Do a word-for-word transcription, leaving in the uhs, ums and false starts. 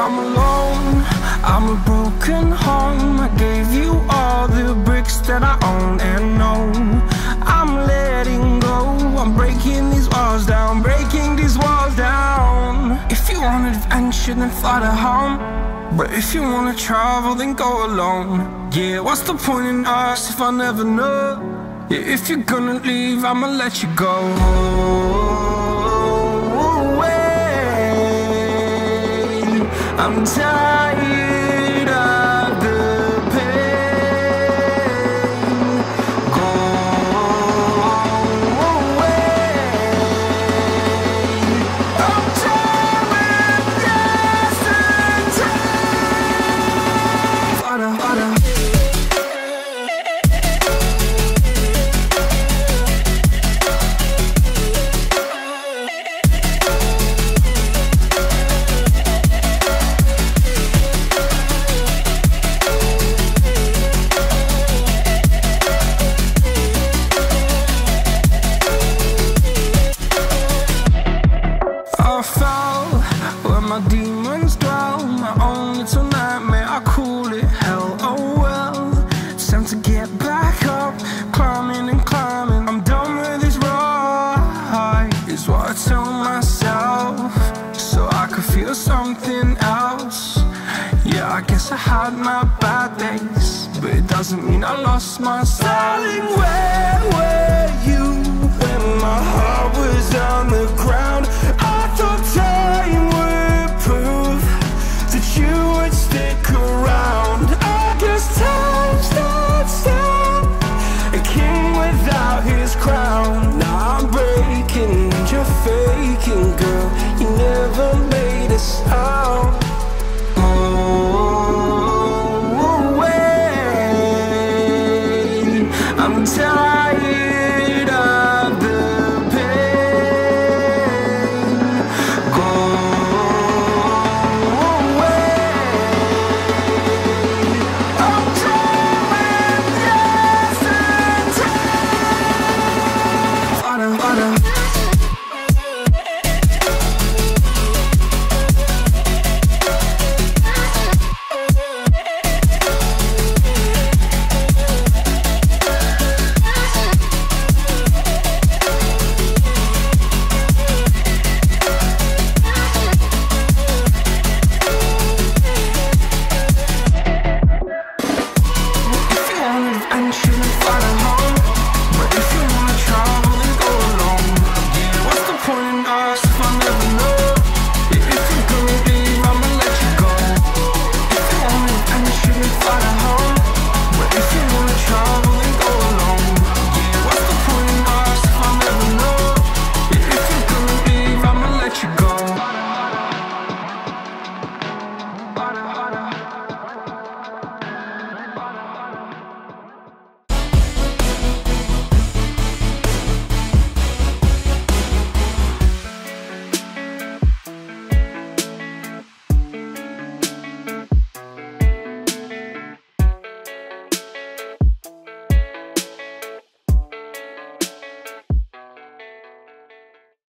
I'm alone, I'm a broken home. I gave you all the bricks that I own and know. I'm letting go, I'm breaking these walls down, breaking these walls down. If you want adventure, then fly to home. But if you wanna travel, then go alone. Yeah, what's the point in us if I never know? Yeah, if you're gonna leave, I'ma let you go. I'm tired of the pain. Go away. I'm tired of yesterday. Harder, harder. I fell where my demons dwell, my own little nightmare, I call it hell. Oh well, it's time to get back up, climbing and climbing. I'm done with this ride, is what I tell myself, so I could feel something else. Yeah, I guess I had my bad days, but it doesn't mean I lost myself. Darling, where were you when my heart was on the ground? I thought time would prove that you would stick around. I guess time stood still, a king without his crown. Now I'm breaking and you're faking, girl. You never made a sound. Oh, wait, I'm tired of the pain. Go away. I'm tired of yesterday. Harder, harder. If you wanna travel, then go alone. What's the point in us if I never